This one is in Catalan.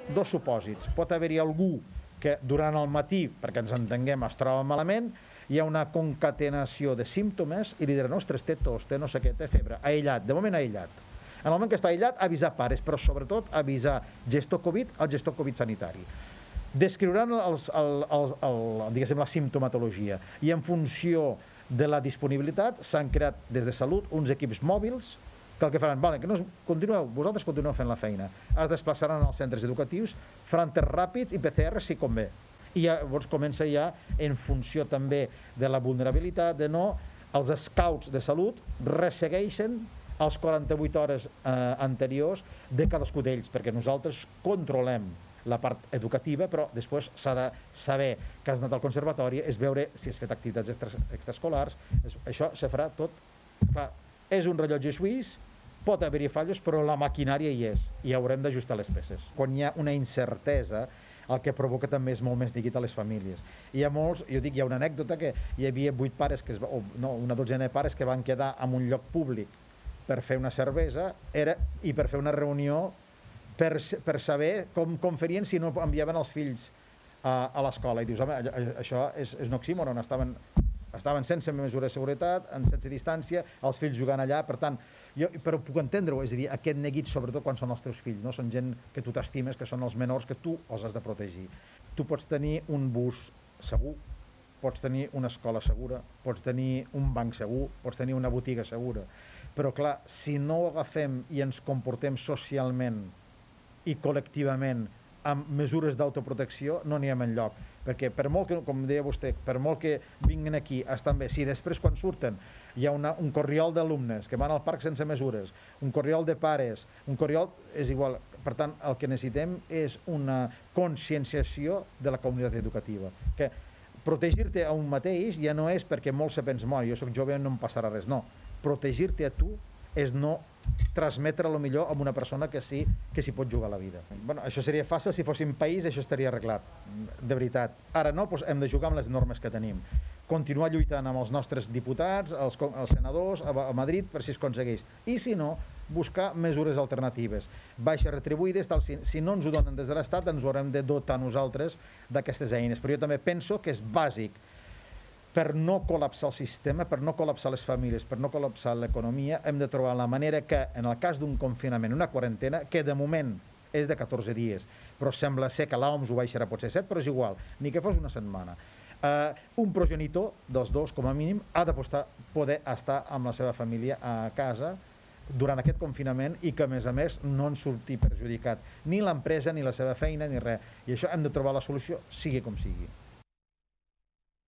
dos supòsits. Pot haver-hi algú que durant el matí, perquè ens entenguem, es troba malament, hi ha una concatenació de símptomes i li diran, ostres, té tos, té no sé què, té febre, aïllat, de moment aïllat. En el moment que està aïllat, avisar pares, però sobretot avisar gestor Covid al gestor Covid sanitari. Descriuran la simptomatologia i en funció de la disponibilitat s'han creat des de Salut uns equips mòbils que el que faran, vale, que no vosaltres continueu fent la feina, es desplaçaran als centres educatius, faran tests ràpids i PCR si convé. I llavors comença ja en funció també de la vulnerabilitat, de no, els scouts de Salut ressegueixen els 48 hores anteriors de cadascú d'ells, perquè nosaltres controlem la part educativa, però després s'ha de saber que has anat al conservatori, és veure si has fet activitats extraescolars, això se farà tot. Clar, és un rellotge suís, pot haver-hi fallos, però la maquinària hi és, i haurem d'ajustar les peces. Quan hi ha una incertesa, el que provoca també és molt més neguit a les famílies. Hi ha molts, jo dic, hi ha una anècdota que hi havia 8 pares, una dotzena de pares que van quedar en un lloc públic per fer una cervesa i per fer una reunió per saber com farien si no enviaven els fills a l'escola. I dius, home, això és un oxímoron, estaven sense mesura de seguretat, sense distància, els fills jugant allà, per tant, però puc entendre-ho, és a dir, aquest neguit sobretot quan són els teus fills, no? Són gent que tu t'estimes, que són els menors, que tu els has de protegir. Tu pots tenir un bus segur, pots tenir una escola segura, pots tenir un banc segur, pots tenir una botiga segura, però clar, si no ho agafem i ens comportem socialment i col·lectivament amb mesures d'autoprotecció, no anirem enlloc. Perquè per molt que, com deia vostè, per molt que vinguin aquí, estan bé, si després quan surten hi ha un corriol d'alumnes que van al parc sense mesures, un corriol de pares, un corriol, és igual. Per tant, el que necessitem és una conscienciació de la comunitat educativa. Que protegir-te a un mateix ja no és perquè molt se pens mort, jo soc jove i no em passarà res, no. Protegir-te a tu és no transmetre a lo millor a una persona que sí que s'hi pot jugar la vida. Bueno, això seria fàcil, si fóssim país això estaria arreglat, de veritat. Ara no, doncs hem de jugar amb les normes que tenim. Continuar lluitant amb els nostres diputats, els senadors, a Madrid, per si es aconsegueix. I si no, buscar mesures alternatives, baixes retribuïdes, si no ens ho donen des de l'Estat, ens ho haurem de dotar nosaltres d'aquestes eines. Però jo també penso que és bàsic per no col·lapsar el sistema, per no col·lapsar les famílies, per no col·lapsar l'economia, hem de trobar la manera que, en el cas d'un confinament, una quarantena, que de moment és de 14 dies, però sembla ser que l'OMS ho baixarà potser 7, però és igual, ni que fos una setmana. Un progenitor dels dos, com a mínim, ha de poder estar amb la seva família a casa durant aquest confinament i que, a més, no en surti perjudicat ni l'empresa, ni la seva feina, ni res. I això hem de trobar la solució, sigui com sigui.